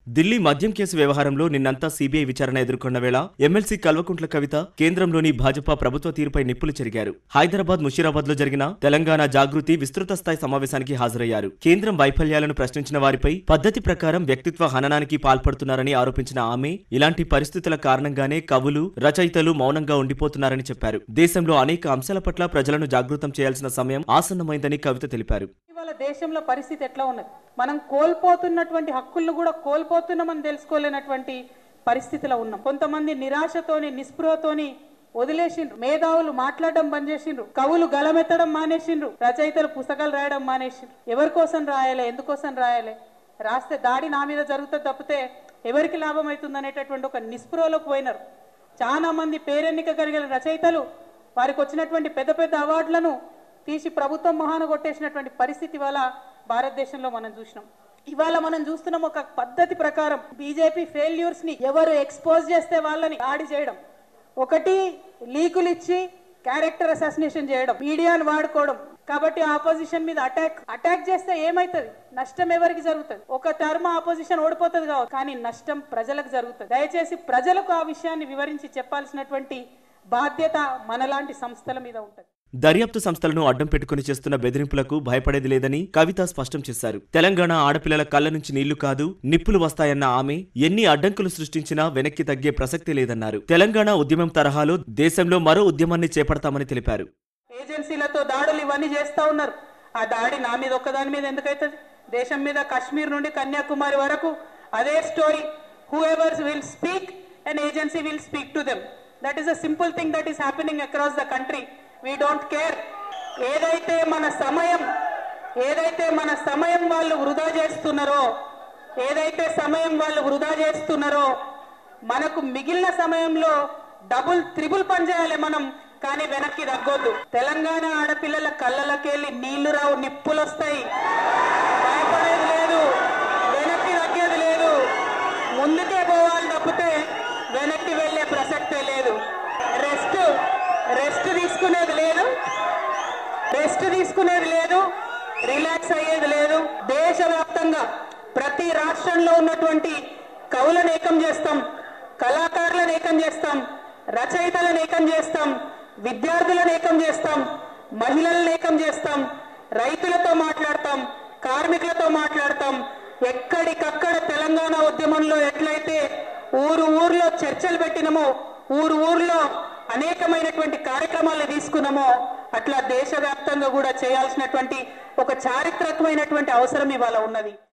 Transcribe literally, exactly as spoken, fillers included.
ఢిల్లీ మద్యం కేసు వ్యవహారంలో నిన్నంతా సీబీఐ విచారణ ఎదుర్కొన్న వేళ ఎమ్మెల్సీ కల్వకుంట్ల కవిత కేంద్రంలోని భాజపా ప్రభుత్వ తీరుపై నిప్పులు చెరిగారు. హైదరాబాద్ ముషీరాబాద్ లో జరిగిన తెలంగాణ జాగృతి విస్తృత స్థాయి సమావేశానికి హాజరయ్యారు. కేంద్రం వైఫల్యాలను ప్రశ్నించిన వారిపై పద్ధతి ప్రకారం వ్యక్తిత్వ హననానికి పాల్పడుతున్నారని ఆరోపించిన ఆమె ఇలాంటి పరిస్థితుల కారణంగానే కవులు, రచయితలు మౌనంగా ఉండిపోతున్నారని చెప్పారు. దేశంలో అనేక అంశాల పట్ల ప్రజలను జాగృతం చేయాల్సిన సమయం ఆసన్నమైందని కవిత తెలిపారు. దేశంలో పరిస్థితి ఎట్లా ఉన్నది, మనం కోల్పోతున్నటువంటి హక్కులను కూడా కోల్పోతున్నామని తెలుసుకోలేనటువంటి పరిస్థితిలో ఉన్నాం. కొంతమంది నిరాశతోని నిస్పృహతోని వదిలేసిండ్రు, మేధావులు మాట్లాడడం బంద్ చేసిండ్రు, కవులు గలమెత్తడం మానేసిండ్రు, రచయితలు పుస్తకాలు రాయడం మానేసిండ్రు. ఎవరి కోసం రాయాలి, ఎందుకోసం రాయాలి, రాస్తే దాడి నా మీద జరుగుతుంది తప్పితే ఎవరికి లాభం అవుతుంది అనేటటువంటి ఒక నిస్పృహలోకి పోయినారు. చాలా మంది పేరెన్నిక కలిగిన రచయితలు వారికి వచ్చినటువంటి పెద్ద పెద్ద అవార్డులను తీసి ప్రభుత్వం మొహాన కొట్టేసినటువంటి పరిస్థితి వల్ల భారతదేశంలో మనం చూసినాం. ఇవాళ మనం చూస్తున్నాం ఒక పద్ధతి ప్రకారం బీజేపీ ఫెయిల్యూర్స్ ని ఎవరు ఎక్స్పోజ్ చేస్తే వాళ్ళని దాడి చేయడం, ఒకటి లీకులు ఇచ్చి క్యారెక్టర్ అసాసినేషన్ చేయడం, మీడియాను వాడుకోవడం. కాబట్టి ఆపోజిషన్ మీద అటాక్ అటాక్ చేస్తే ఏమైతుంది, నష్టం ఎవరికి జరుగుతుంది? ఒక టర్మ్ ఆపోజిషన్ ఓడిపోతుంది కావచ్చు, కానీ నష్టం ప్రజలకు జరుగుతుంది. దయచేసి ప్రజలకు ఆ విషయాన్ని వివరించి చెప్పాల్సినటువంటి బాధ్యత మనలాంటి సంస్థల మీద ఉంటుంది. దర్యాప్తు సంస్థలను అడ్డం పెట్టుకుని చేస్తున్న బెదిరింపులకు భయపడేది లేదని కవిత స్పష్టం చేశారు. తెలంగాణ ఆడపిల్లల కళ్ల నుంచి నీళ్లు కాదు నిప్పులు వస్తాయన్న ఆమె ఎన్ని అడ్డంకులు సృష్టించినా వెనక్కి తగ్గే ప్రసక్తి లేదన్నారు. తెలంగాణ ఉద్యమం తరహాలో దేశంలో మరో ఉద్యమాన్ని చేపడతామని తెలిపారు. ఏజెన్సీలతో దాడులు ఇవన్నీ చేస్తా ఉన్నారు. ఆ దాడి నా మీద ఒక్కదాని మీద ఎందుకైతుంది? దేశం మీద కాశ్మీర్ నుండి కన్యాకుమారి వరకు అదే story. Whoever will speak and agency will speak to them. That is a simple thing that is happening across the country. We don't care. ఏదైతే మన సమయం ఏదైతే మన సమయం వాళ్ళు వృధా చేస్తున్నారో ఏదైతే సమయం వాళ్ళు వృధా చేస్తున్నారో మనకు మిగిలిన సమయంలో డబుల్ త్రిబుల్ పని చేయాలి మనం, కానీ వెనక్కి తగ్గొద్దు. తెలంగాణ ఆడపిల్లల కళ్ళలకెళ్ళి నీళ్లు రావు, నిప్పులు వస్తాయి. భయపడేది లేదు, వెనక్కి తగ్గేది లేదు, ముందుకే పోవాలి తప్పితే వెనక్కి వెళ్ళే ప్రసక్తే లేదు. రెస్ట్ రెస్ట్ తీసుకునేది లేదు రెస్ట్ తీసుకునేది లేదు రిలాక్స్ అయ్యేది లేదు. దేశవ్యాప్తంగా ప్రతి రాష్ట్రంలో ఉన్నటువంటి కవులను ఏకం చేస్తాం, కళాకారులను ఏకం చేస్తాం, రచయితలను ఏకం చేస్తాం, విద్యార్థులను ఏకం చేస్తాం, మహిళలను ఏకం చేస్తాం, రైతులతో మాట్లాడతాం, కార్మికులతో మాట్లాడతాం. ఎక్కడికక్కడ తెలంగాణ ఉద్యమంలో ఎట్లయితే ఊరు ఊర్లో చర్చలు పెట్టినమో, ఊరు ఊర్లో అనేకమైనటువంటి కార్యక్రమాలు తీసుకున్నామో అట్లా దేశవ్యాప్తంగా కూడా చేయాల్సినటువంటి ఒక చారిత్రకమైనటువంటి అవసరం ఇవాళ ఉన్నది.